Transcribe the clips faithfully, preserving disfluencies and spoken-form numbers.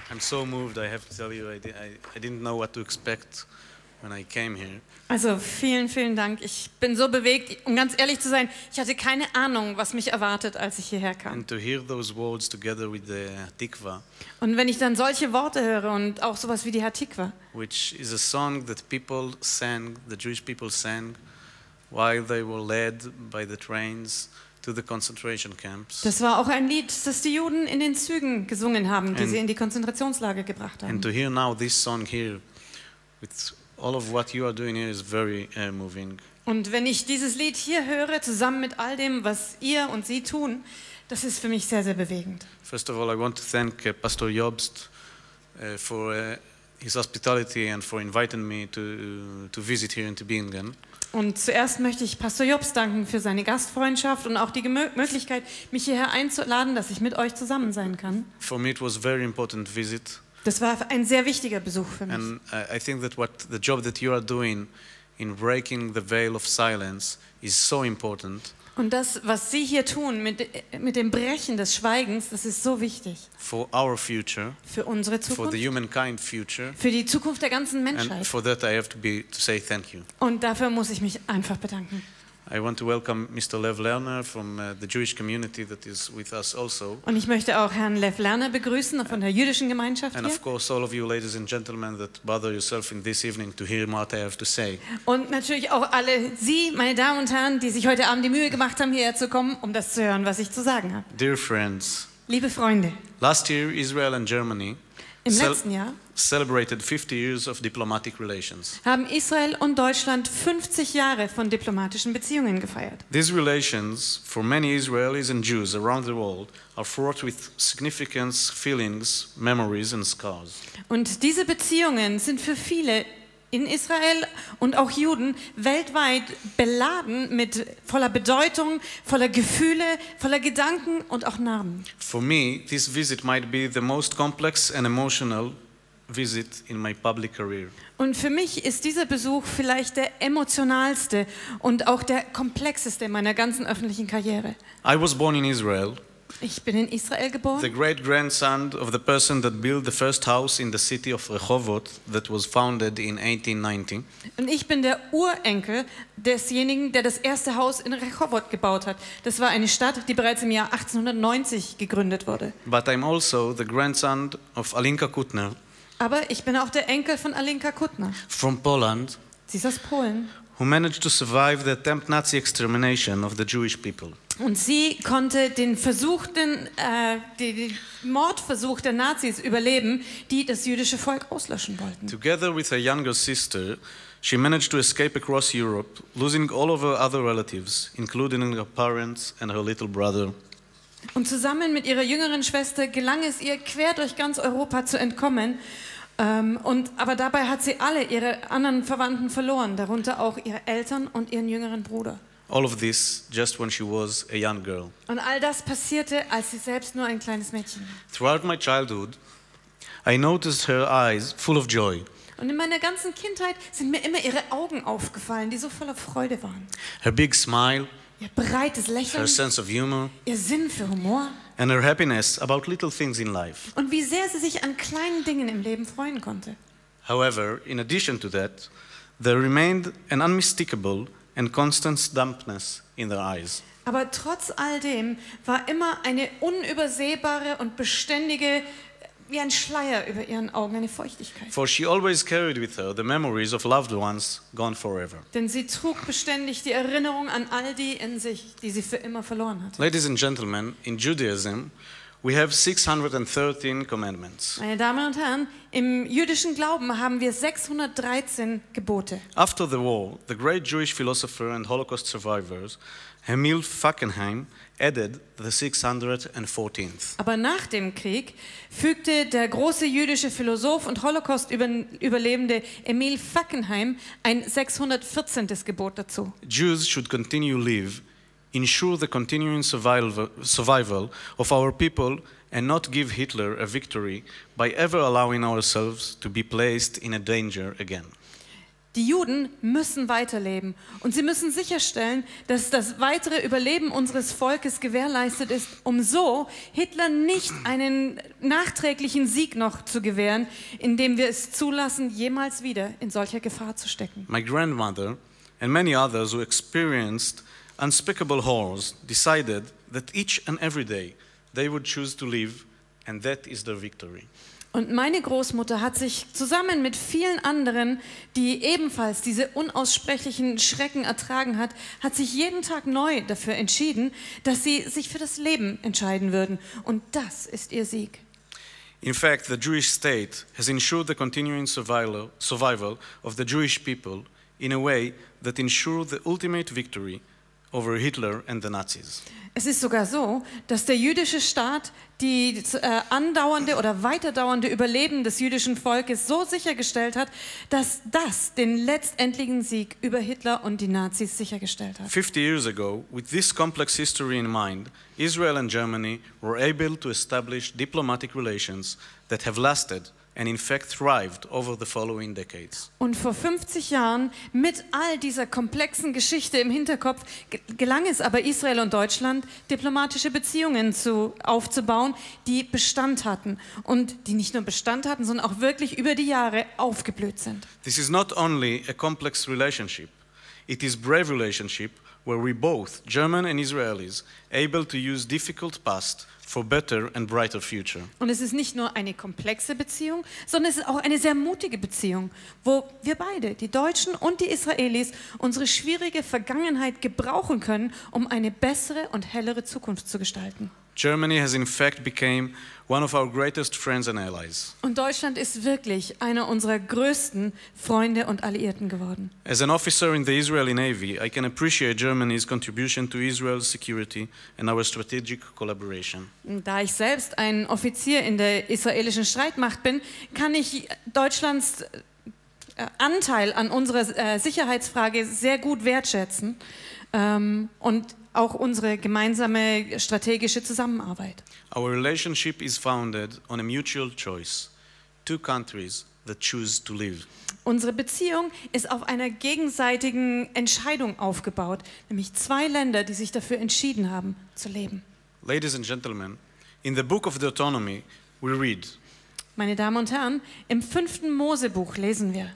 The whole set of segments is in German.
I'm so moved, I have to tell you, I, di I, I didn't know what to expect when I came here. Also vielen, vielen Dank. Ich bin so bewegt, um ganz ehrlich zu sein, ich hatte keine Ahnung, was mich erwartet, als ich hierher kam. And to hear those words together with the Tikva, Und wenn ich dann solche Worte höre und auch sowas wie die Hatikva, which is a song that people sang, the Jewish people sang, while they were led by the trains to the concentration camps. das war auch ein Lied, das die Juden in den Zügen gesungen haben, die And- sie in die Konzentrationslager gebracht haben. And to hear now this song here, with all of what you are doing here, is very uh, moving. Und wenn ich dieses Lied hier höre, zusammen mit all dem, was ihr und sie tun, das ist für mich sehr, sehr bewegend. First of all, I want to thank uh, Pastor Jobst uh, for uh, his hospitality and for inviting me to, to visit here in Tübingen. Und zuerst möchte ich Pastor Jobs danken für seine Gastfreundschaft und auch die Gemö- Möglichkeit, mich hierher einzuladen, dass ich mit euch zusammen sein kann. For me, it was a very important visit. Das war ein sehr wichtiger Besuch für mich. And I I think that what the job that you are doing in breaking the veil of silence is so important Und das, was Sie hier tun mit, mit dem Brechen des Schweigens, das ist so wichtig for our future, für unsere for Zukunft, the humankind future. für die Zukunft der ganzen And Menschheit. for that, I have to be to say thank you. Und dafür muss ich mich einfach bedanken. I want to welcome Mister Lev Lerner from uh, the Jewish community that is with us also. Und ich möchte auch Herrn Lev Lerner begrüßen von der jüdischen Gemeinschaft And hier. of course, all of you ladies and gentlemen that bother yourself in this evening to hear what I have to say. Und natürlich auch alle Sie, meine Damen und Herren, die sich heute Abend die Mühe gemacht haben, hierher zu kommen, um das zu hören, was ich zu sagen habe. Dear friends, Liebe Freunde, last year Israel and Germany im cel- letzten Jahr celebrated fifty years of diplomatic relations. haben Israel und Deutschland fünfzig Jahre von diplomatischen Beziehungen gefeiert. These relations, for many Israelis and Jews around the world, are fraught with significance, feelings, memories and scars. Und diese Beziehungen sind für viele in Israel und auch Juden weltweit beladen mit voller Bedeutung, voller Gefühle, voller Gedanken und auch Narben. For me, this visit might be the most complex and emotional visit in my public career. Und für mich ist dieser Besuch vielleicht der emotionalste und auch der komplexeste meiner ganzen öffentlichen Karriere. I was born in Israel, Ich bin in Israel the geboren great-grandson of the person that built the first house in the city of Rehovot that was founded in eighteen ninety. und ich bin der Urenkel desjenigen, der das erste Haus in Rehovot gebaut hat. Das war eine Stadt, die bereits im Jahr achtzehnhundertneunzig gegründet wurde. But I'm also the grandson of Alinka Kutner Aber ich bin auch der Enkel von Alinka Kutner. from Poland, Sie ist aus Polen. who managed to survive the attempt Nazi extermination of the Jewish people. Und sie konnte den versuchten, äh, den den Mordversuch der Nazis überleben, die das jüdische Volk auslöschen wollten. Together with her younger sister, she managed to escape across Europe, losing all of her other relatives, including her parents and her little brother. Und zusammen mit ihrer jüngeren Schwester gelang es ihr, quer durch ganz Europa zu entkommen. Ähm, und, aber dabei hat sie alle ihre anderen Verwandten verloren, darunter auch ihre Eltern und ihren jüngeren Bruder. All of this just when she was a young girl. Und all das passierte, als sie selbst nur ein kleines Mädchen war. Throughout my childhood, I noticed her eyes full of joy, Und in meiner ganzen Kindheit sind mir immer ihre Augen aufgefallen, die so voller Freude waren. her big smile, Ihr breites her Lächeln, sense of humor, ihr Sinn für Humor and her happiness about little things in life. und wie sehr sie sich an kleinen Dingen im Leben freuen konnte. However, in addition to that, there remained an unmistakable and constant dampness in their eyes. Aber trotz all dem war immer eine unübersehbare und beständige, wie ein Schleier über ihren Augen, eine Feuchtigkeit. For she always carried with her the memories of loved ones gone forever. Denn sie trug beständig die Erinnerung an all die in sich, die sie für immer verloren hat. Ladies and gentlemen, in Judaism, we have six hundred thirteen commandments. Meine Damen und Herren, im jüdischen Glauben haben wir sechshundertdreizehn Gebote. After the war, the great Jewish philosopher and Holocaust survivors, Emil Fackenheim, added the six hundred fourteenth. Aber nach dem Krieg fügte der große jüdische Philosoph und Holocaust-Überlebende Emil Fackenheim ein sechshundertvierzehnten Gebot dazu. Jews should continue live, ensure the continuing survival, survival of our people, and not give Hitler a victory by ever allowing ourselves to be placed in a danger again. Die Juden müssen weiterleben und sie müssen sicherstellen, dass das weitere Überleben unseres Volkes gewährleistet ist, um so Hitler nicht einen nachträglichen Sieg noch zu gewähren, indem wir es zulassen, jemals wieder in solcher Gefahr zu stecken. My grandmother and many others who experienced unspeakable horrors decided that each and every day they would choose to live, and that is their victory. Und meine Großmutter hat sich zusammen mit vielen anderen, die ebenfalls diese unaussprechlichen Schrecken ertragen hat, hat sich jeden Tag neu dafür entschieden, dass sie sich für das Leben entscheiden würden. Und das ist ihr Sieg. In fact, the Jewish state has ensured the continuing survival, survival of the Jewish people in a way that ensured the ultimate victory over Hitler and the Nazis. Es ist sogar so, dass der jüdische Staat die äh, andauernde oder weiterdauernde Überleben des jüdischen Volkes so sichergestellt hat, dass das den letztendlichen Sieg über Hitler und die Nazis sichergestellt hat. Fifty years ago, with this complex history in mind, Israel and Germany were able to establish diplomatic relations that have lasted and in fact thrived over the following decades. Und vor fünfzig Jahren, mit all dieser komplexen Geschichte im Hinterkopf, ge- gelang es aber Israel und Deutschland, diplomatische Beziehungen zu, aufzubauen, die Bestand hatten und die nicht nur Bestand hatten, sondern auch wirklich über die Jahre aufgeblüht sind. This is not only a complex relationship, it is brave relationship where we both, German and Israelis, able to use difficult past for better and brighter future. Und es ist nicht nur eine komplexe Beziehung, sondern es ist auch eine sehr mutige Beziehung, wo wir beide, die Deutschen und die Israelis, unsere schwierige Vergangenheit gebrauchen können, um eine bessere und hellere Zukunft zu gestalten. Germany has in fact become one of our greatest friends and allies. Und Deutschland ist wirklich einer unserer größten Freunde und Alliierten geworden. As an officer in the Israeli Navy, I can appreciate Germany's contribution to Israel's security and our strategic collaboration. Da ich selbst ein Offizier in der israelischen Streitmacht bin, kann ich Deutschlands äh, Anteil an unserer äh, Sicherheitsfrage sehr gut wertschätzen ähm, und auch unsere gemeinsame strategische Zusammenarbeit. Our relationship is founded on a mutual choice, two countries that choose to live. Unsere Beziehung ist auf einer gegenseitigen Entscheidung aufgebaut, nämlich zwei Länder, die sich dafür entschieden haben, zu leben. Ladies and gentlemen, in the book of Deuteronomy we read, Meine Damen und Herren, im fünften Mosebuch lesen wir: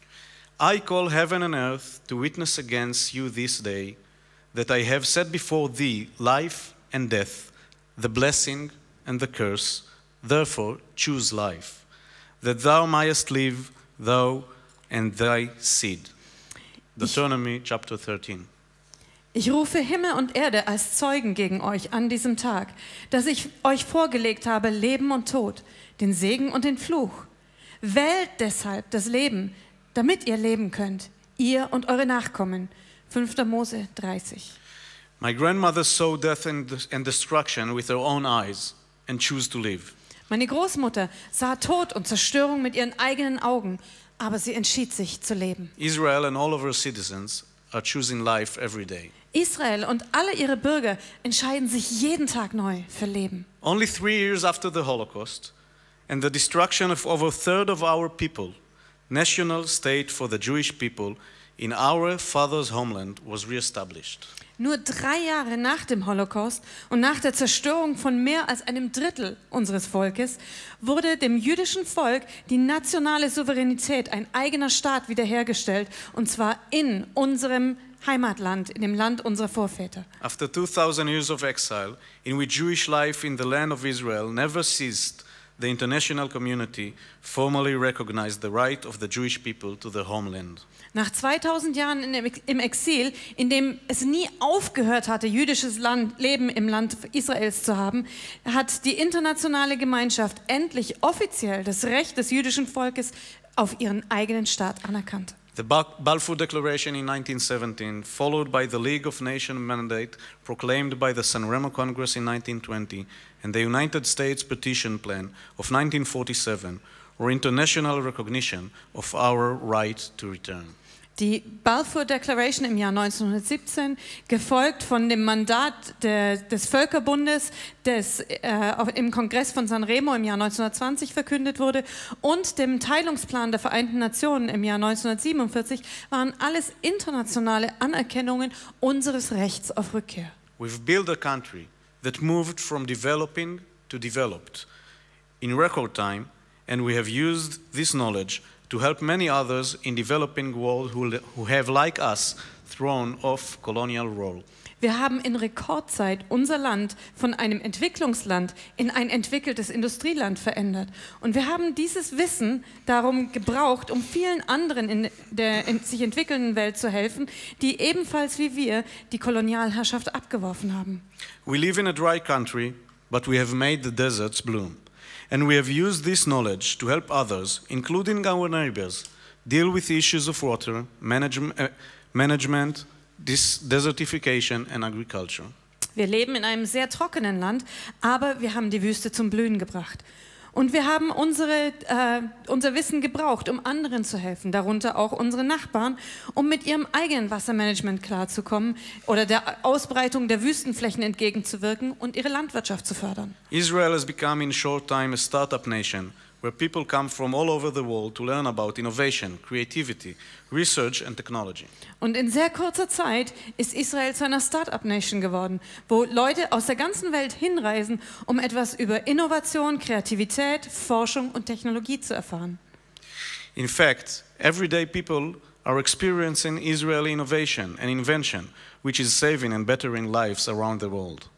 I call heaven and earth to witness against you this day, that I have set before thee life and death, the blessing and the curse. Therefore choose life, that thou mayest live, thou and thy seed. Deuteronomy chapter thirteen. Ich rufe Himmel und Erde als Zeugen gegen euch an diesem Tag, dass ich euch vorgelegt habe Leben und Tod, den Segen und den Fluch. Wählt deshalb das Leben, damit ihr leben könnt, ihr und eure Nachkommen. fünfter Mose dreißig. My grandmother saw death and and destruction with her own eyes and chose to live. Meine Großmutter sah Tod und Zerstörung mit ihren eigenen Augen, aber sie entschied sich zu leben. Israel and all of her citizens are choosing life every day. Israel und alle ihre Bürger entscheiden sich jeden Tag neu für Leben. Only three years after the Holocaust and the destruction of over a third of our people, national state for the Jewish people in our father's homeland was reestablished. Nur drei Jahre nach dem Holocaust und nach der Zerstörung von mehr als einem Drittel unseres Volkes wurde dem jüdischen Volk die nationale Souveränität, ein eigener Staat wiederhergestellt, und zwar in unserem Heimatland, in dem Land unserer Vorväter. After two thousand years of exile, in which Jewish life in the land of Israel never ceased, the international community formally recognized the right of the Jewish people to their homeland. Nach zweitausend Jahren in dem- im Exil, in dem es nie aufgehört hatte, jüdisches Land, Leben im Land Israels zu haben, hat die internationale Gemeinschaft endlich offiziell das Recht des jüdischen Volkes auf ihren eigenen Staat anerkannt. The Bal- Balfour Declaration in nineteen seventeen, followed by the League of Nations mandate proclaimed by the San Remo Congress in nineteen twenty, and the United States Petition Plan of nineteen forty-seven, were international recognition of our right to return. Die Balfour Declaration im Jahr neunzehnhundertsiebzehn, gefolgt von dem Mandat der, des Völkerbundes, das äh, im Kongress von San Remo im Jahr neunzehnhundertzwanzig verkündet wurde, und dem Teilungsplan der Vereinten Nationen im Jahr neunzehnhundertsiebenundvierzig, waren alles internationale Anerkennungen unseres Rechts auf Rückkehr. We've built a country that moved from developing to developed in record time, and we have used this knowledge to help many others in developing world who, who have, like us, thrown off colonial role. Wir haben in Rekordzeit unser Land von einem Entwicklungsland in ein entwickeltes Industrieland verändert. Und wir haben dieses Wissen darum gebraucht, um vielen anderen in der in sich entwickelnden Welt zu helfen, die ebenfalls wie wir die Kolonialherrschaft abgeworfen haben. We live in a dry country, but we have made the deserts bloom. And we have used this knowledge to help others, including our neighbors, deal with issues of water, manage, uh, management, this desertification and agriculture. Wir leben in einem sehr trockenen Land, aber wir haben die Wüste zum Blühen gebracht. Und wir haben unsere, äh, unser Wissen gebraucht, um anderen zu helfen, darunter auch unsere Nachbarn, um mit ihrem eigenen Wassermanagement klarzukommen oder der Ausbreitung der Wüstenflächen entgegenzuwirken und ihre Landwirtschaft zu fördern. Israel has become in short time a startup nation where people come from all over the world to learn about innovation, creativity, research and technology. Und in sehr kurzer Zeit ist Israel zu einer Start-up-Nation geworden, wo Leute aus der ganzen Welt hinreisen, um etwas über Innovation, Kreativität, Forschung und Technologie zu erfahren. In fact, everyday people are experiencing Israeli innovation and invention, which is saving and bettering lives around the world.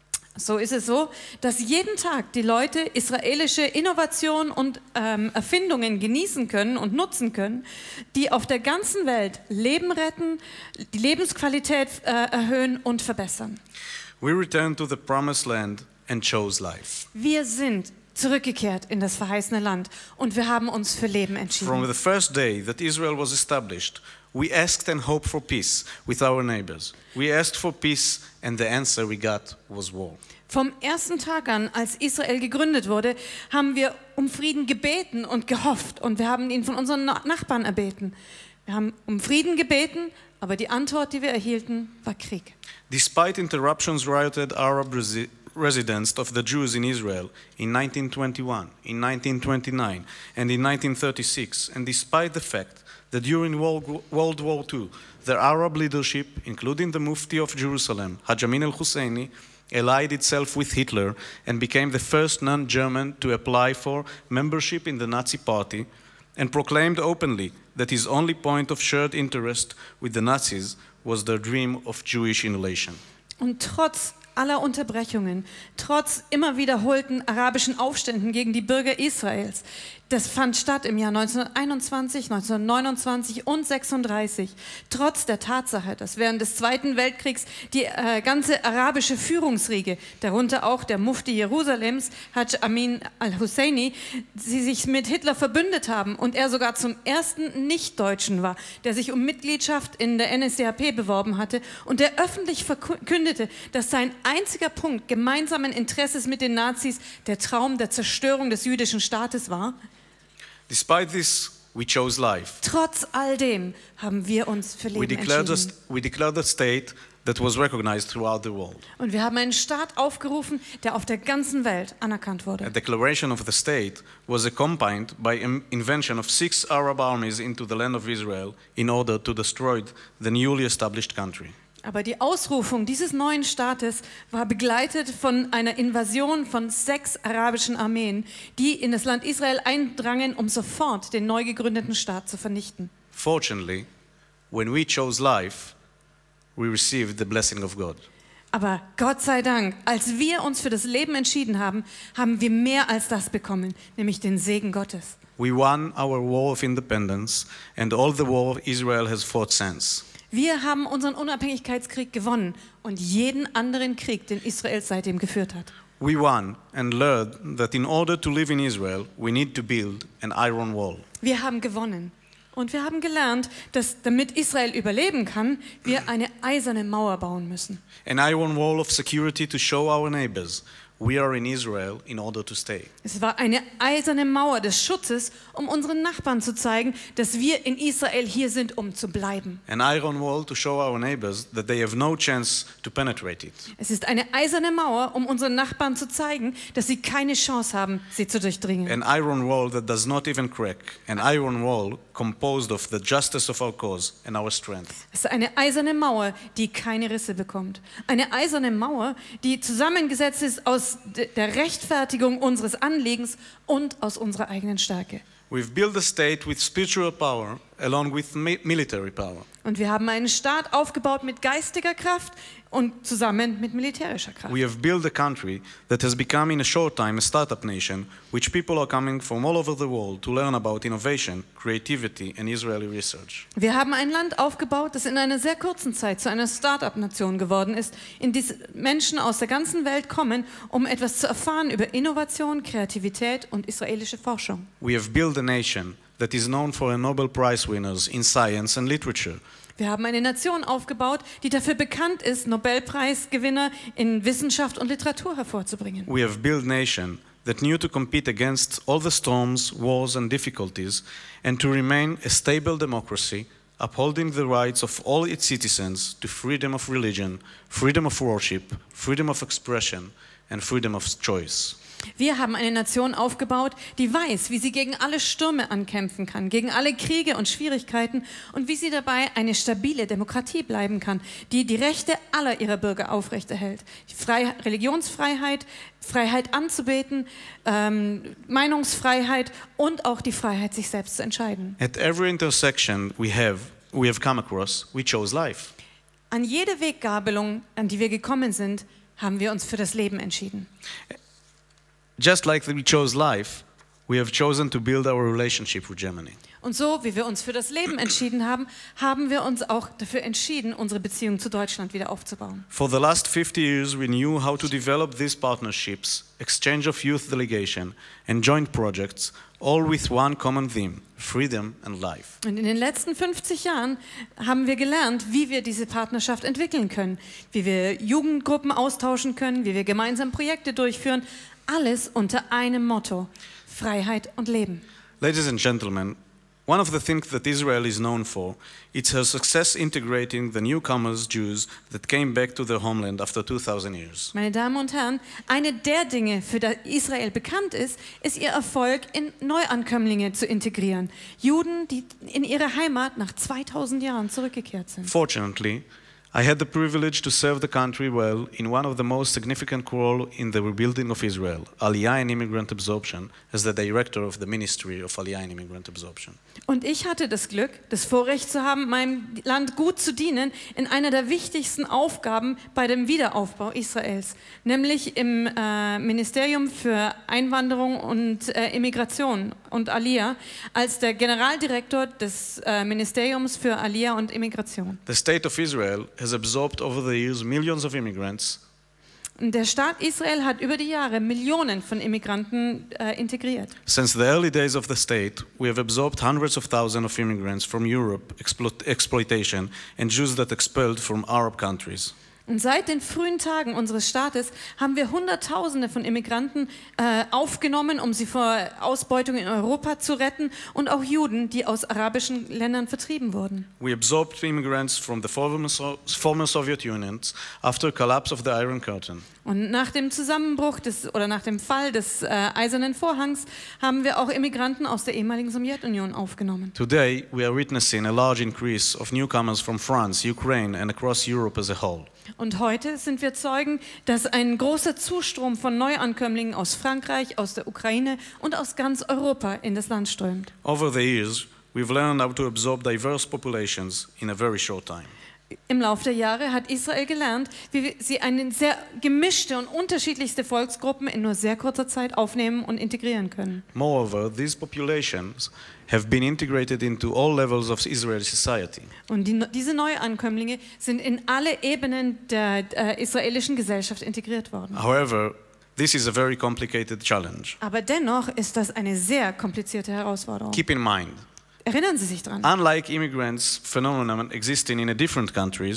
So ist es so, dass jeden Tag die Leute israelische Innovationen und ähm, Erfindungen genießen können und nutzen können, die auf der ganzen Welt Leben retten, die Lebensqualität äh, erhöhen und verbessern. We returned to the promised land and chose life. Wir sind zurückgekehrt in das verheißene Land und wir haben uns für Leben entschieden. From the first day that Israel was established, we asked and hoped for peace with our neighbors. We asked for peace and the answer we got was war. Vom ersten Tag an, als Israel gegründet wurde, haben wir um Frieden gebeten und gehofft und wir haben ihn von unseren Nachbarn erbeten. Wir haben um Frieden gebeten, aber die Antwort, die wir erhielten, war Krieg. Despite interruptions rioted Arab resi residents of the Jews in Israel in nineteen twenty-one, in nineteen twenty-nine and in nineteen thirty-six, and despite the fact that during World War Two, the Arab leadership, including the Mufti of Jerusalem, Haj Amin al-Husseini, allied itself with Hitler and became the first non-German to apply for membership in the Nazi Party and proclaimed openly that his only point of shared interest with the Nazis was their dream of Jewish annihilation. Und trotz aller Unterbrechungen, trotz immer wiederholten arabischen Aufständen gegen die Bürger Israels, das fand statt im Jahr neunzehnhunderteinundzwanzig, neunzehnhundertneunundzwanzig und sechsunddreißig, trotz der Tatsache, dass während des Zweiten Weltkriegs die äh, ganze arabische Führungsriege, darunter auch der Mufti Jerusalems, Haj Amin al-Husseini, sie sich mit Hitler verbündet haben und er sogar zum ersten Nicht-Deutschen war, der sich um Mitgliedschaft in der N S D A P beworben hatte und der öffentlich verkündete, dass sein einziger Punkt gemeinsamen Interesses mit den Nazis der Traum der Zerstörung des jüdischen Staates war. Despite this, we chose life. Trotz all dem haben wir uns für We Leben declared, a, entschieden. we declared a state that was recognized throughout the world. Und wir haben einen Staat aufgerufen, der auf der ganzen Welt anerkannt A wurde. declaration of the state was accompanied by im- invention of six Arab armies into the land of Israel in order to destroy the newly established country. Aber die Ausrufung dieses neuen Staates war begleitet von einer Invasion von sechs arabischen Armeen, die in das Land Israel eindrangen, um sofort den neu gegründeten Staat zu vernichten. Fortunately, when we chose life, we received the blessing of God. Aber Gott sei Dank, als wir uns für das Leben entschieden haben, haben wir mehr als das bekommen, nämlich den Segen Gottes. We won our war of independence and all the war Israel has fought since. Wir haben unseren Unabhängigkeitskrieg gewonnen und jeden anderen Krieg, den Israel seitdem geführt hat. We won and learned that in order to live in Israel, we need to build an iron wall. Wir haben gewonnen und wir haben gelernt, dass damit Israel überleben kann, wir eine eiserne Mauer bauen müssen. An iron wall of security to show our neighbors we are in Israel in order to stay. Es war eine eiserne Mauer des Schutzes, um unseren Nachbarn zu zeigen, dass wir in Israel hier sind, um zu bleiben. An iron wall to show our neighbors that they have no chance to penetrate it. Es ist eine eiserne Mauer, um unseren Nachbarn zu zeigen, dass sie keine Chance haben, sie zu durchdringen. An iron wall that does not even crack. An iron wall composed of the justice of our cause and our strength. Es ist eine eiserne Mauer, die keine Risse bekommt. Eine eiserne Mauer, die zusammengesetzt ist aus der Rechtfertigung unseres Anliegens und aus unserer eigenen Stärke. We've built a state with spiritual power along with mi- military power. Und wir haben einen Staat aufgebaut mit geistiger Kraft und zusammen mit militärischer Kraft. We have built a country that has become in a short time a startup nation, which people are coming from all over the world to learn about innovation, creativity and Israeli research. Wir haben ein Land aufgebaut, das in einer sehr kurzen Zeit zu einer Start-up-Nation geworden ist, in die Menschen aus der ganzen Welt kommen, um etwas zu erfahren über Innovation, Kreativität und israelische Forschung. We have built a nation that is known for Nobel Prize winners in science and literature. Wir haben eine Nation aufgebaut, die dafür bekannt ist, Nobelpreisgewinner in Wissenschaft und Literatur hervorzubringen. We have built a nation that knew to compete against all the storms, wars and difficulties and to remain a stable democracy, upholding the rights of all its citizens to freedom of religion, freedom of worship, freedom of expression and freedom of choice. Wir haben eine Nation aufgebaut, die weiß, wie sie gegen alle Stürme ankämpfen kann, gegen alle Kriege und Schwierigkeiten und wie sie dabei eine stabile Demokratie bleiben kann, die die Rechte aller ihrer Bürger aufrechterhält. Die Frei- Religionsfreiheit, Freiheit anzubeten, ähm, Meinungsfreiheit und auch die Freiheit, sich selbst zu entscheiden. At every intersection we have, we have come across, we chose life. An jede Weggabelung, an die wir gekommen sind, haben wir uns für das Leben entschieden. Just like we chose life, we have chosen to build our relationship with Germany. Und so, wie wir uns für das Leben entschieden haben, haben wir uns auch dafür entschieden, unsere Beziehung zu Deutschland wieder aufzubauen. For the last fifty years, we knew how to develop these partnerships, exchange of youth delegation, and joint projects, all with one common theme: freedom and life. Und in den letzten fünfzig Jahren haben wir gelernt, wie wir diese Partnerschaft entwickeln können, wie wir Jugendgruppen austauschen können, wie wir gemeinsam Projekte durchführen, alles unter einem Motto: Freiheit und Leben. Ladies and gentlemen, one of the things that Israel is known for is her success integrating the newcomers, Jews, that came back to their homeland after two thousand years. Meine Damen und Herren, eine der Dinge, für die Israel bekannt ist, ist ihr Erfolg, in Neuankömmlinge zu integrieren. Juden, die in ihre Heimat nach zweitausend Jahren zurückgekehrt sind. Fortunately, I had the privilege to serve the country well in one of the most significant roles in the rebuilding of Israel, Aliyah and Immigrant Absorption, as the director of the Ministry of Aliyah and Immigrant Absorption. Und ich hatte das Glück, das Vorrecht zu haben, meinem Land gut zu dienen in einer der wichtigsten Aufgaben bei dem Wiederaufbau Israels, nämlich im äh, Ministerium für Einwanderung und äh, Immigration und Aliyah, als der Generaldirektor des äh, Ministeriums für Aliyah und Immigration. The state of Israel has absorbed over the years millions of immigrants. Und der Staat Israel hat über die Jahre Millionen von Immigranten äh, integriert. Since the early days of the state, we have absorbed hundreds of thousands of immigrants from Europe, explo- exploitation, and Jews that expelled from Arab countries. Und seit den frühen Tagen unseres Staates haben wir Hunderttausende von Immigranten äh, aufgenommen, um sie vor Ausbeutung in Europa zu retten, und auch Juden, die aus arabischen Ländern vertrieben wurden. We absorbed immigrants from the former, so- former Soviet Union after collapse of the Iron Curtain. Und nach dem Zusammenbruch des, oder nach dem Fall des äh, Eisernen Vorhangs haben wir auch Immigranten aus der ehemaligen Sowjetunion aufgenommen. Today, we are witnessing a large increase of newcomers from France, Ukraine, and across Europe as a whole. Und heute sind wir Zeugen, dass ein großer Zustrom von Neuankömmlingen aus Frankreich, aus der Ukraine und aus ganz Europa in das Land strömt. Over the years, we've learned how to absorb diverse populations in a very short time. Im Laufe der Jahre hat Israel gelernt, wie sie eine sehr gemischte und unterschiedlichste Volksgruppen in nur sehr kurzer Zeit aufnehmen und integrieren können. Moreover, these populations have been integrated into all levels of Israeli society. Und die, diese Neuankömmlinge sind in alle Ebenen der äh, israelischen Gesellschaft integriert worden. However, this is a very complicated challenge. Aber dennoch ist das eine sehr komplizierte Herausforderung. Keep in mind, Erinnern Sie sich dran. unlike immigrants phenomenon existing in different countries,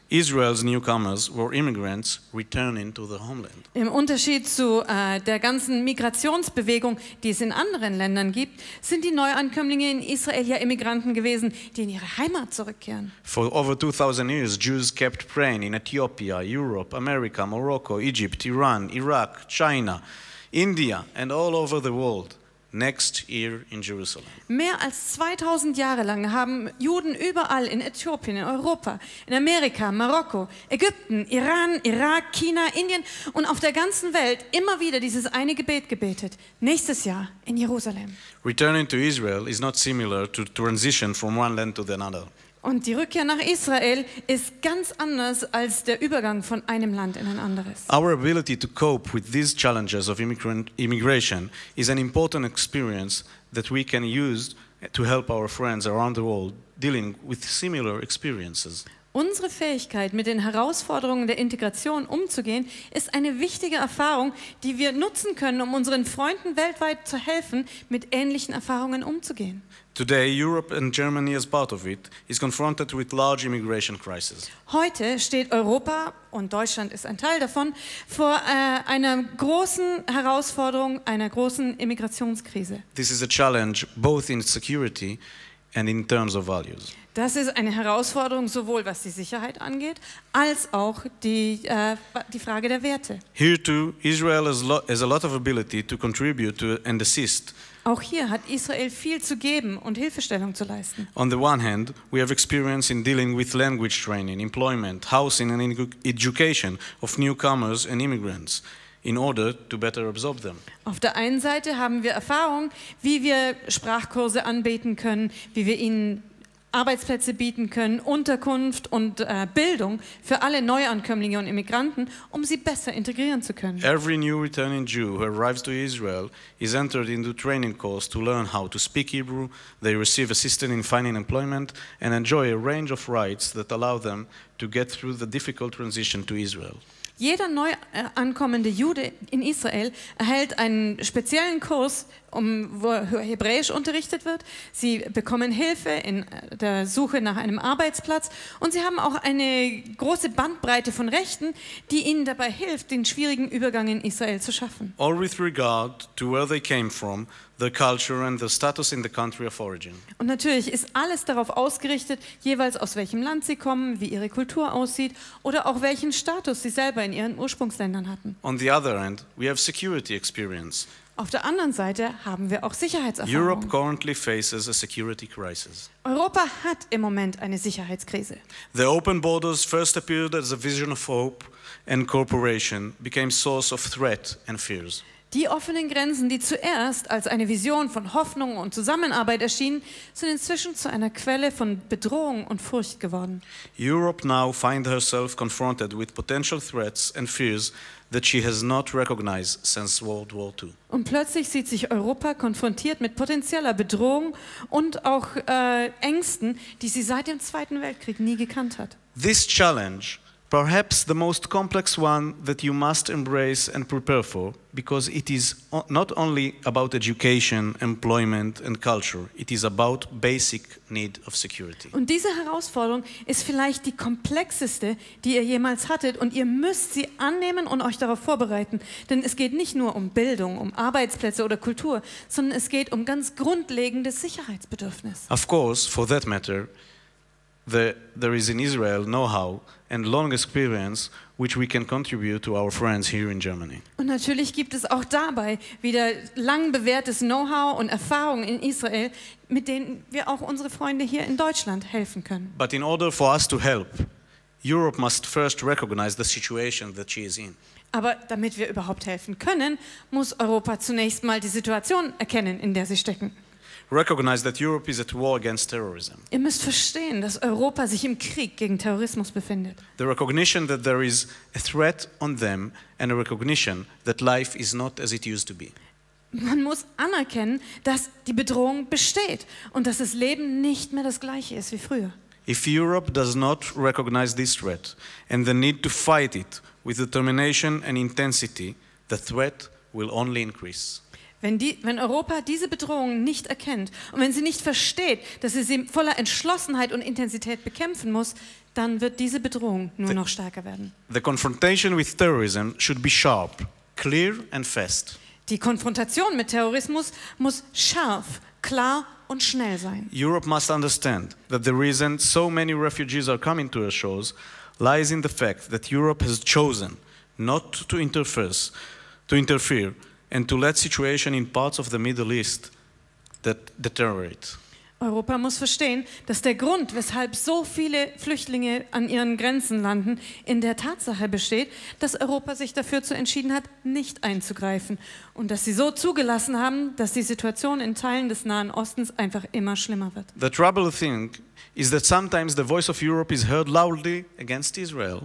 Israel's newcomers were immigrants returning to their homeland. Im Unterschied zu äh, der ganzen Migrationsbewegung, die es in anderen Ländern gibt, sind die Neuankömmlinge in Israel ja Immigranten gewesen, die in ihre Heimat zurückkehren. For over two thousand years, Jews kept praying in Ethiopia, Europe, America, Morocco, Egypt, Iran, Iraq, China, India, and all over the world. Next year in Jerusalem. Mehr als zweitausend Jahre lang haben Juden überall in Äthiopien, in Europa, in Amerika, Marokko, Ägypten, Iran, Irak, China, Indien und auf der ganzen Welt immer wieder dieses eine Gebet gebetet. Nächstes Jahr in Jerusalem. Returning to Israel is not similar to transition from one land to another. Und die Rückkehr nach Israel ist ganz anders als der Übergang von einem Land in ein anderes. Our ability to cope with these challenges of immigrant immigration is an important experience that we can use to help our friends around the world dealing with similar experiences. Unsere Fähigkeit, mit den Herausforderungen der Integration umzugehen, ist eine wichtige Erfahrung, die wir nutzen können, um unseren Freunden weltweit zu helfen, mit ähnlichen Erfahrungen umzugehen. Today, Europe and Germany as part of it is confronted with large immigration crisis. Heute steht Europa, und Deutschland ist ein Teil davon, vor äh, einer großen Herausforderung, einer großen Immigrationskrise. This is a challenge both in security and in terms of values. Das ist eine Herausforderung, sowohl was die Sicherheit angeht, als auch die, äh, die Frage der Werte. Here too, Israel has, lo has a lot of ability to contribute to and assist. Auch hier hat Israel viel zu geben und Hilfestellung zu leisten. On the one hand, we have experience in dealing with language training, employment, housing and education of newcomers and immigrants in order to better absorb them. Auf der einen Seite haben wir Erfahrung, wie wir Sprachkurse anbieten können, wie wir ihnen Arbeitsplätze bieten können, Unterkunft und äh, Bildung für alle Neuankömmlinge und Immigranten, um sie besser integrieren zu können. Every new returning Jew who arrives to Israel is entered into training course to learn how to speak Hebrew. They receive assistance in finding employment and enjoy a range of rights that allow them to get through the difficult transition to Israel. Jeder neu ankommende Jude in Israel erhält einen speziellen Kurs, um, wo Hebräisch unterrichtet wird. Sie bekommen Hilfe in der Suche nach einem Arbeitsplatz und sie haben auch eine große Bandbreite von Rechten, die ihnen dabei hilft, den schwierigen Übergang in Israel zu schaffen. All with regard to where they came from, their culture and their status in the country of origin. Und natürlich ist alles darauf ausgerichtet, jeweils aus welchem Land sie kommen, wie ihre Kultur aussieht oder auch welchen Status sie selber in ihren Ursprungsländern hatten. On the other hand, we have security experience. Auf der anderen Seite haben wir auch Europe Sicherheitserfahrung. currently faces a security crisis. Europa hat im Moment eine Sicherheitskrise. The open borders first appeared as a vision of hope and cooperation, became source of threat and fears. Die offenen Grenzen, die zuerst als eine Vision von Hoffnung und Zusammenarbeit erschienen, sind inzwischen zu einer Quelle von Bedrohung und Furcht geworden. Europe now finds herself confronted with potential threats and fears that she has not recognized since World War Two. Und plötzlich sieht sich Europa konfrontiert mit potenzieller Bedrohung und auch äh, Ängsten, die sie seit dem Zweiten Weltkrieg nie gekannt hat. This challenge, perhaps the most complex one that you must embrace and prepare for, because it is not only about education, employment and culture, it is about basic need of security. Und diese Herausforderung ist vielleicht die komplexeste, die ihr jemals hattet und ihr müsst sie annehmen und euch darauf vorbereiten, denn es geht nicht nur um Bildung, um Arbeitsplätze oder Kultur, sondern es geht um ganz grundlegendes Sicherheitsbedürfnis. Of course, for that matter, the, there is in Israel know-how and long experience which we can contribute to our friends here in Germany. Und natürlich gibt es auch dabei wieder lang bewährtes Know-how und Erfahrung in Israel, mit denen wir auch unsere Freunde hier in Deutschland helfen können. But in order for us to help, Europe must first recognize the situation that she is in. Aber damit wir überhaupt helfen können, muss Europa zunächst mal die Situation erkennen, in der sie stecken. Recognize that Europe is at war against terrorism. Ihr müsst verstehen, dass Europa sich im Krieg gegen Terrorismus befindet. The recognition that there is a threat on them and a recognition that life is not as it used to be. Man muss anerkennen, dass die Bedrohung besteht und dass das Leben nicht mehr das gleiche ist wie früher. If Europe does not recognize this threat and the need to fight it with determination and intensity, the threat will only increase. Wenn, die, wenn Europa diese Bedrohung nicht erkennt und wenn sie nicht versteht, dass sie sie voller Entschlossenheit und Intensität bekämpfen muss, dann wird diese Bedrohung nur noch stärker werden. The confrontation with terrorism should be sharp, clear and fast. Die Konfrontation mit Terrorismus muss scharf, klar und schnell sein. Europe must understand that the reason so many refugees are coming to our shores lies in the fact that Europe has chosen not to interfere, to interfere and to let situation in parts of the Middle East that deteriorate. Europa muss verstehen, dass der Grund, weshalb so viele Flüchtlinge an ihren Grenzen landen, in der Tatsache besteht, dass Europa sich dafür zu entschieden hat, nicht einzugreifen und dass sie so zugelassen haben, dass die Situation in Teilen des Nahen Ostens einfach immer schlimmer wird. The trouble thing is that sometimes the voice of Europe is heard loudly against Israel.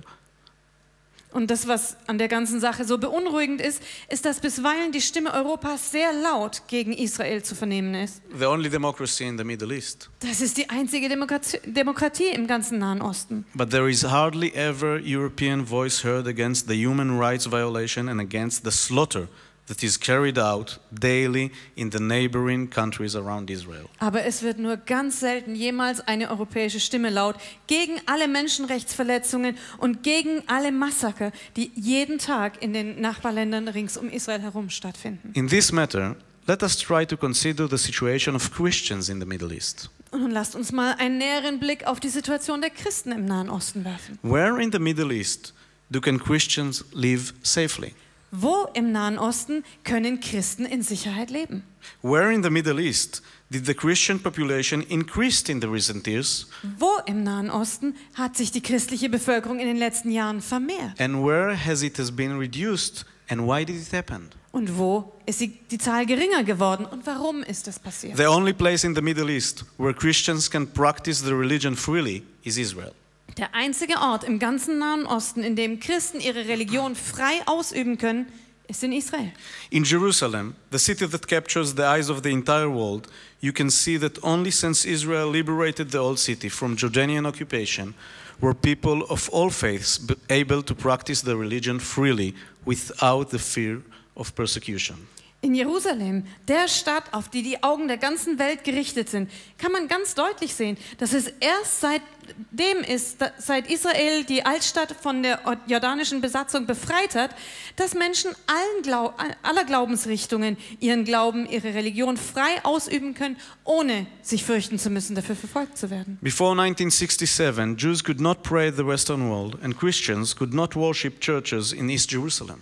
Und das, was an der ganzen Sache so beunruhigend ist, ist, dass bisweilen die Stimme Europas sehr laut gegen Israel zu vernehmen ist. The only democracy in the Middle East. Das ist die einzige Demokratie, Demokratie im ganzen Nahen Osten. But there is hardly ever European voice heard against the human rights violation and against the slaughter that is carried out daily in the neighboring countries around Israel. Aber es wird nur ganz selten jemals eine europäische Stimme laut gegen alle Menschenrechtsverletzungen und gegen alle Massaker, die jeden Tag in den Nachbarländern rings um Israel herum stattfinden. In this matter, let us try to consider the situation of Christians in the Middle East. Und nun lasst uns mal einen näheren Blick auf die Situation der Christen im Nahen Osten werfen. Where in the Middle East do can Christians live safely? Wo im Nahen Osten können Christen in Sicherheit leben? Where in the Middle East did the Christian population increase in the recent years? Wo im Nahen Osten hat sich die christliche Bevölkerung in den letzten Jahren vermehrt? And where has it has been reduced? And why did it happen? Und wo ist die, die Zahl geringer geworden? Und warum ist das passiert? The only place in the Middle East where Christians can practice their religion freely is Israel. Der einzige Ort im ganzen Nahen Osten, in dem Christen ihre Religion frei ausüben können, ist in Israel. In Jerusalem, the city that captures the eyes of the entire world, you can see that only since Israel liberated the old city from Jordanian occupation were people of all faiths able to practice their religion freely without the fear of persecution. In Jerusalem, der Stadt, auf die die Augen der ganzen Welt gerichtet sind, kann man ganz deutlich sehen, dass es erst seitdem ist, seit Israel die Altstadt von der jordanischen Besatzung befreit hat, dass Menschen allen Glau- aller Glaubensrichtungen ihren Glauben, ihre Religion frei ausüben können, ohne sich fürchten zu müssen, dafür verfolgt zu werden. Before nineteen sixty-seven, Jews could not pray in the Western world and Christians could not worship churches in East Jerusalem.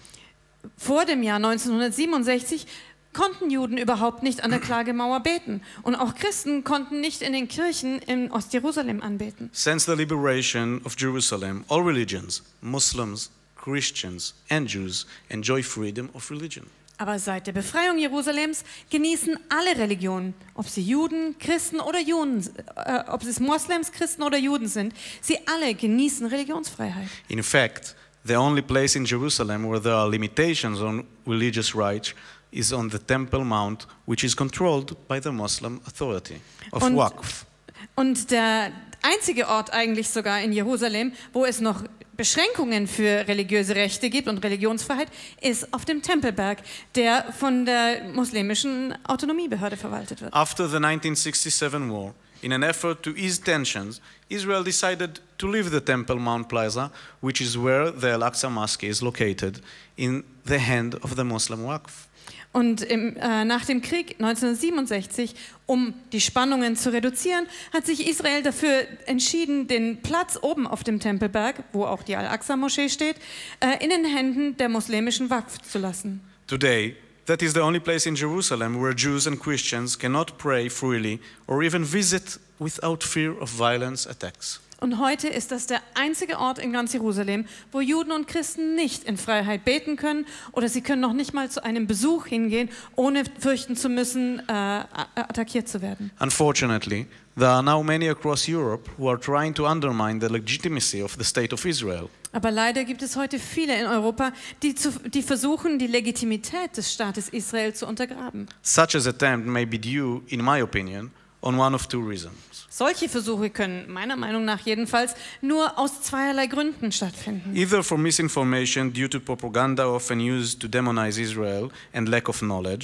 Vor dem Jahr neunzehnhundertsiebenundsechzig konnten Juden überhaupt nicht an der Klagemauer beten und auch Christen konnten nicht in den Kirchen in Ostjerusalem anbeten. Since the liberation of Jerusalem, all religions, Muslims, Christians and Jews enjoy freedom of religion. Aber seit der Befreiung Jerusalems genießen alle Religionen, ob sie Juden, Christen oder Juden, äh, ob es Moslems, Christen oder Juden sind, sie alle genießen Religionsfreiheit. In fact, the only place in Jerusalem where there are limitations on religious rights is on the Temple Mount, which is controlled by the Muslim Authority of Und, Waqf. und der einzige Ort eigentlich sogar in Jerusalem, wo es noch Beschränkungen für religiöse Rechte gibt und Religionsfreiheit, ist auf dem Tempelberg, der von der muslimischen Autonomiebehörde verwaltet wird. After the nineteen sixty-seven war, in an effort to ease tensions, Israel decided to leave the Temple Mount Plaza, which is where the Al-Aqsa Mosque is located, in the hand of the Muslim Waqf. Und im, äh, nach dem Krieg neunzehnhundertsiebenundsechzig, um die Spannungen zu reduzieren, hat sich Israel dafür entschieden, den Platz oben auf dem Tempelberg, wo auch die Al-Aqsa-Moschee steht, äh, in den Händen der muslimischen Waqf zu lassen. Today, that is the only place in Jerusalem where Jews and Christians cannot pray freely or even visit without fear of violence attacks. Und heute ist das der einzige Ort in ganz Jerusalem, wo Juden und Christen nicht in Freiheit beten können oder sie können noch nicht mal zu einem Besuch hingehen, ohne fürchten zu müssen, äh, attackiert zu werden. Unfortunately, there are now many across Europe who are trying to undermine the legitimacy of the state of Israel. Aber leider gibt es heute viele in Europa, die, zu, die versuchen, die Legitimität des Staates Israel zu untergraben. Such an attempt may be due, in my opinion, on one of two reasons. Solche Versuche können meiner Meinung nach jedenfalls nur aus zweierlei Gründen stattfinden. Either for misinformation due to propaganda often used to demonize Israel and lack of knowledge.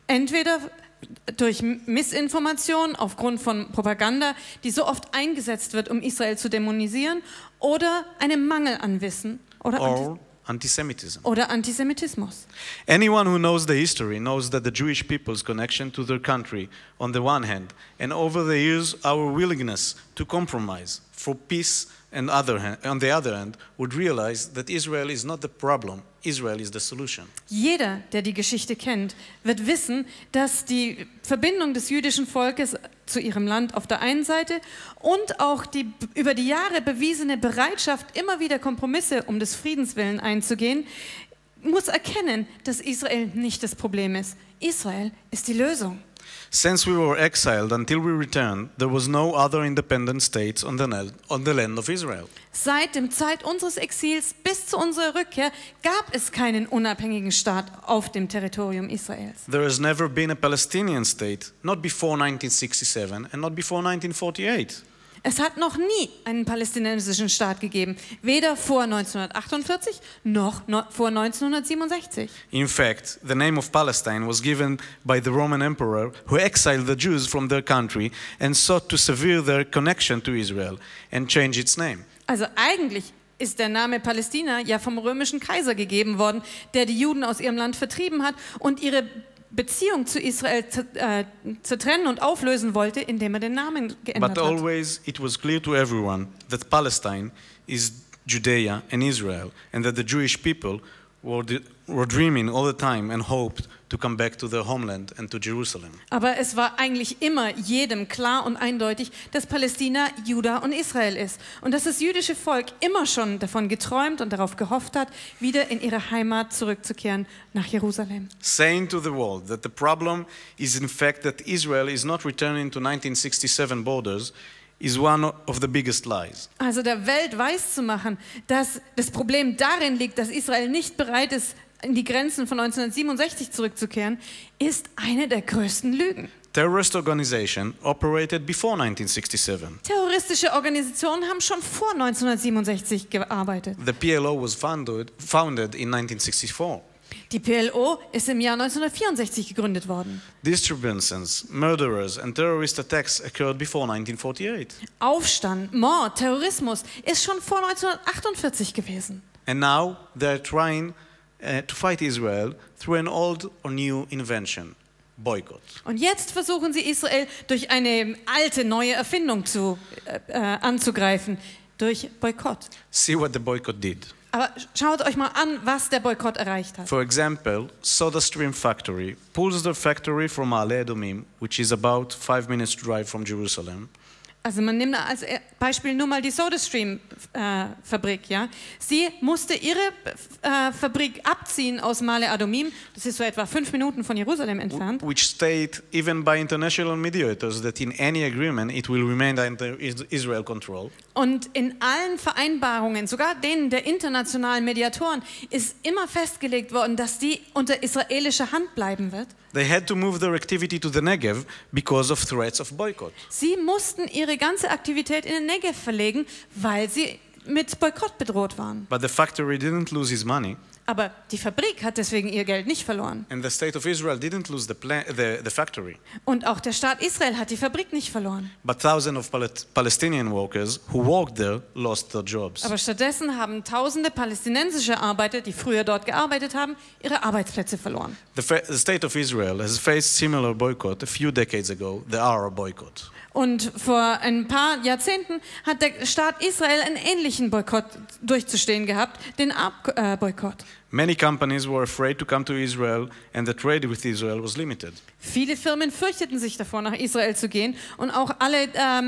Entweder durch Missinformation aufgrund von Propaganda, die so oft eingesetzt wird, um Israel zu dämonisieren, oder einem Mangel an Wissen oder, Antis or anti-Semitism. oder Antisemitismus. Anyone who knows the history knows that the Jewish people's connection to their country on the one hand, and over the years our willingness to compromise for peace and other hand, on the other hand, would realize that Israel is not the problem, Israel is the solution. Jeder, der die Geschichte kennt, wird wissen, dass die Verbindung des jüdischen Volkes zu ihrem Land auf der einen Seite und auch die über die Jahre bewiesene Bereitschaft, immer wieder Kompromisse um des Friedens willen einzugehen, muss erkennen, dass Israel nicht das Problem ist. Israel ist die Lösung. Since we were exiled until we returned, there was no other independent states on the, on the land of Israel. Seit der Zeit unseres Exils bis zu unserer Rückkehr gab es keinen unabhängigen Staat auf dem Territorium Israels. There has never been a Palestinian state, not before nineteen sixty-seven and not before nineteen forty-eight. Es hat noch nie einen palästinensischen Staat gegeben, weder vor neunzehnhundertachtundvierzig noch vor neunzehnhundertsiebenundsechzig. In fact, the name of Palestine was given by the Roman emperor who exiled the Jews from their country and sought to sever their connection to Israel and change its name. Also eigentlich ist der Name Palästina ja vom römischen Kaiser gegeben worden, der die Juden aus ihrem Land vertrieben hat und ihre Beziehung zu Israel äh, zertrennen und auflösen wollte, indem er den Namen geändert But hat. always it was clear to everyone that Palestine is Judea and Israel, and that the Jewish people were, the, were dreaming all the time and hoped to come back to their homeland and to Jerusalem. Aber es war eigentlich immer jedem klar und eindeutig, dass Palästina Juda und Israel ist und dass das jüdische Volk immer schon davon geträumt und darauf gehofft hat, wieder in ihre Heimat zurückzukehren, nach Jerusalem. Saying to the world that the problem is in fact that Israel is not returning to nineteen sixty-seven borders is one of the biggest lies. Also der Welt weiszumachen, dass das Problem darin liegt, dass Israel nicht bereit ist, in die Grenzen von neunzehnhundertsiebenundsechzig zurückzukehren, ist eine der größten Lügen. Terrorist organization operated before nineteen sixty-seven. Terroristische Organisationen haben schon vor neunzehnhundertsiebenundsechzig gearbeitet. The P L O was founded, founded in nineteen sixty-four. Die P L O ist im Jahr neunzehnhundertvierundsechzig gegründet worden. Disturbances, murderers and terrorist attacks occurred before nineteen forty-eight. Aufstand, Mord, Terrorismus ist schon vor neunzehnhundertachtundvierzig gewesen. And now they're trying uh, to fight Israel through an old or new invention, boycott. Und jetzt versuchen sie Israel durch eine alte, neue Erfindung zu, äh, äh, anzugreifen, durch Boykott. See what the boycott did. Aber schaut euch mal an, was der Boykott erreicht hat. For example, SodaStream factory pulls their factory from Ma'ale Adumim, which is about five minutes drive from Jerusalem. Also man nimmt als Beispiel nur mal die SodaStream-Fabrik. Äh, ja? Sie musste ihre äh, Fabrik abziehen aus Ma'ale Adumim, das ist so etwa fünf Minuten von Jerusalem entfernt. Which state, even by international mediators, that in any agreement it will remain under Israel control. Und in allen Vereinbarungen, sogar denen der internationalen Mediatoren, ist immer festgelegt worden, dass die unter israelischer Hand bleiben wird. They had to move their activity to the Negev because of threats of boycott. Sie mussten ihre ganze Aktivität in den Negev verlegen, weil sie mit Boykott bedroht waren. But the factory didn't lose its money. Aber die Fabrik hat deswegen ihr Geld nicht verloren. And the state of Israel didn't lose the, pla- the, the factory. Und auch der Staat Israel hat die Fabrik nicht verloren. But thousands of Pal- Palestinian workers who worked there lost their jobs. Aber stattdessen haben tausende palästinensische Arbeiter, die früher dort gearbeitet haben, ihre Arbeitsplätze verloren. The, fa- the state of Israel has faced similar boycott a few decades ago, the Arab boycott. Und vor ein paar Jahrzehnten hat der Staat Israel einen ähnlichen Boykott durchzustehen gehabt, den Arab-Boykott. Many companies were afraid to come to Israel and the trade with Israel was limited. Viele Firmen fürchteten sich davor, nach Israel zu gehen und auch alle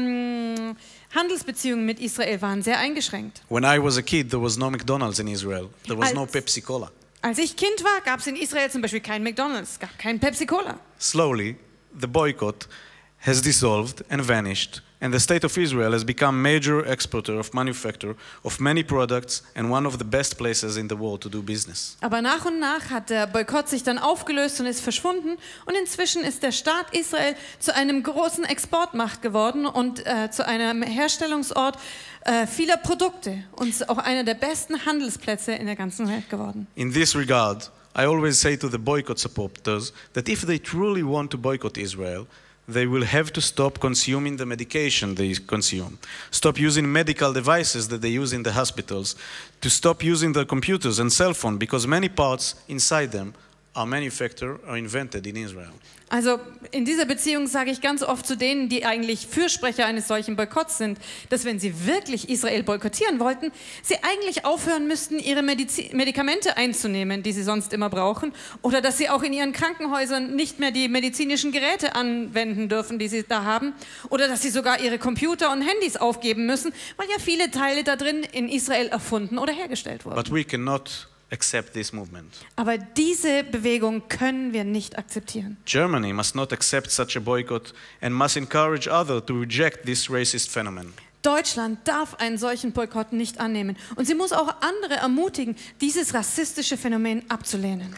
ähm, Handelsbeziehungen mit Israel waren sehr eingeschränkt. When I was a kid, there was no McDonald's in Israel. There was no Als- Pepsi Cola. Als ich Kind war, gab es in Israel zum Beispiel kein McDonald's, es gab kein Pepsi-Cola. Slowly, the boycott has dissolved and vanished, and the state of Israel has become major exporter of manufacture of many products and one of the best places in the world to do business. Aber nach und nach hat der Boykott sich dann aufgelöst und ist verschwunden. Und inzwischen ist der Staat Israel zu einem großen Exportmacht geworden und äh, zu einem Herstellungsort äh, vieler Produkte und auch einer der besten Handelsplätze in der ganzen Welt geworden. In this regard, I always say to the boycott supporters that if they truly want to boycott Israel, they will have to stop consuming the medication they consume, stop using medical devices that they use in the hospitals, to stop using their computers and cell phone, because many parts inside them are manufactured or invented in Israel. Also in dieser Beziehung sage ich ganz oft zu denen, die eigentlich Fürsprecher eines solchen Boykotts sind, dass wenn sie wirklich Israel boykottieren wollten, sie eigentlich aufhören müssten, ihre Medizi- Medikamente einzunehmen, die sie sonst immer brauchen, oder dass sie auch in ihren Krankenhäusern nicht mehr die medizinischen Geräte anwenden dürfen, die sie da haben, oder dass sie sogar ihre Computer und Handys aufgeben müssen, weil ja viele Teile da drin in Israel erfunden oder hergestellt wurden. But we cannot accept this movement. Aber diese Bewegung können wir nicht akzeptieren. Germany must not accept such a boycott and must encourage others to reject this racist phenomenon. Deutschland darf einen solchen Boykott nicht annehmen. Und sie muss auch andere ermutigen, dieses rassistische Phänomen abzulehnen.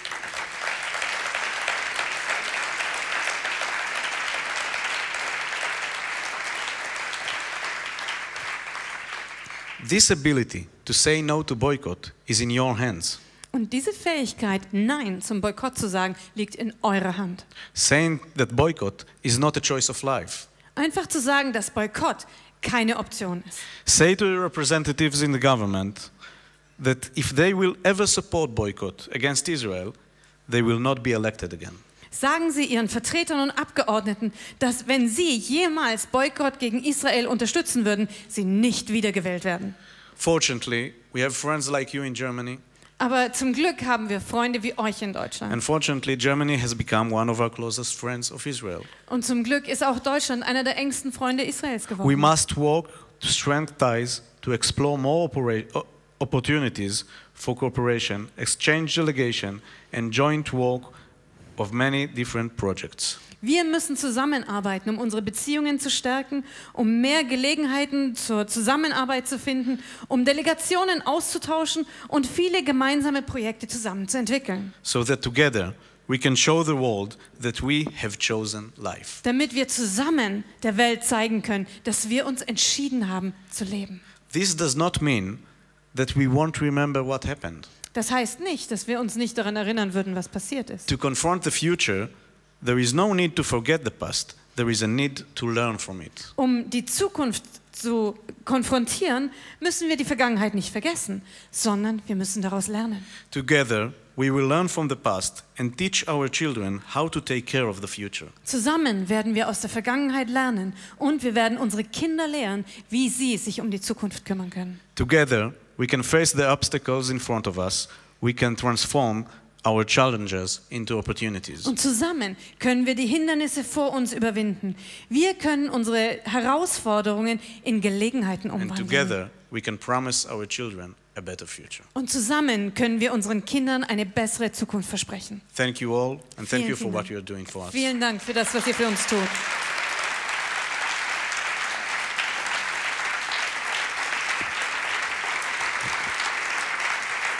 This ability to say no to boycott is in your hands. Und diese Fähigkeit, Nein zum Boykott zu sagen, liegt in eurer Hand. Saying that boycott is not a choice of life. Einfach zu sagen, dass Boykott keine Option ist. Say to the representatives in the government that if they will ever support boycott against Israel, they will not be elected again. Sagen Sie Ihren Vertretern und Abgeordneten, dass wenn Sie jemals Boykott gegen Israel unterstützen würden, Sie nicht wiedergewählt werden. Fortunately, we have friends like you in Germany. Aber zum Glück haben wir Freunde wie euch in Deutschland. Unfortunately, Germany has become one of our closest friends of Israel. Und zum Glück ist auch Deutschland einer der engsten Freunde Israels geworden. We must work to strengthen ties, to explore more opera- opportunities for cooperation, exchange delegation and joint work of many different projects. Wir müssen zusammenarbeiten, um unsere Beziehungen zu stärken, um mehr Gelegenheiten zur Zusammenarbeit zu finden, um Delegationen auszutauschen und viele gemeinsame Projekte zusammen zu entwickeln. So that together we can show the world that we have chosen life. Damit wir zusammen der Welt zeigen können, dass wir uns entschieden haben zu leben. This does not mean that we won't remember what happened. Das heißt nicht, dass wir uns nicht daran erinnern würden, was passiert ist. To confront the future, there is no need to forget the past. There is a need to learn from it. Um die Zukunft zu konfrontieren, müssen wir die Vergangenheit nicht vergessen, sondern wir müssen daraus lernen. Together, we will learn from the past and teach our children how to take care of the future. Zusammen werden wir aus der Vergangenheit lernen und wir werden unsere Kinder lehren, wie sie sich um die Zukunft kümmern können. Together, we can face the obstacles in front of us. We can transform our challenges into opportunities. Und zusammen können wir die Hindernisse vor uns überwinden. Wir können unsere Herausforderungen in Gelegenheiten And umwandeln. together, we can promise our children a better future. Und zusammen können wir unseren Kindern eine bessere Zukunft versprechen. Thank you all, and thank Vielen, you for vielen what Dank. you're doing for us. Vielen Dank für das, was ihr für uns tut.